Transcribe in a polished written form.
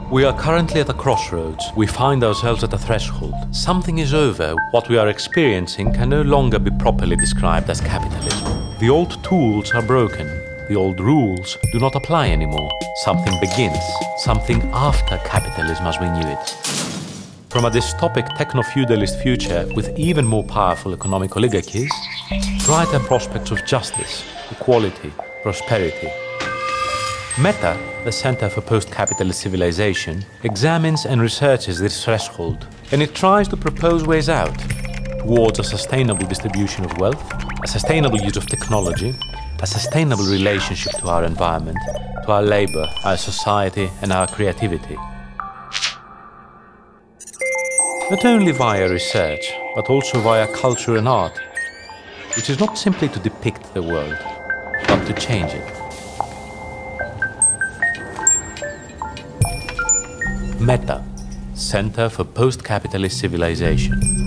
We are currently at a crossroads. We find ourselves at a threshold. Something is over. What we are experiencing can no longer be properly described as capitalism. The old tools are broken. The old rules do not apply anymore. Something begins. Something after capitalism as we knew it. From a dystopic techno-feudalist future with even more powerful economic oligarchies, brighter prospects of justice, equality, prosperity. Meta, the Center for Post-Capitalist Civilization, examines and researches this threshold, and it tries to propose ways out towards a sustainable distribution of wealth, a sustainable use of technology, a sustainable relationship to our environment, to our labor, our society, and our creativity. Not only via research, but also via culture and art, which is not simply to depict the world, but to change it. Meta, Center for Post-Capitalist Civilization.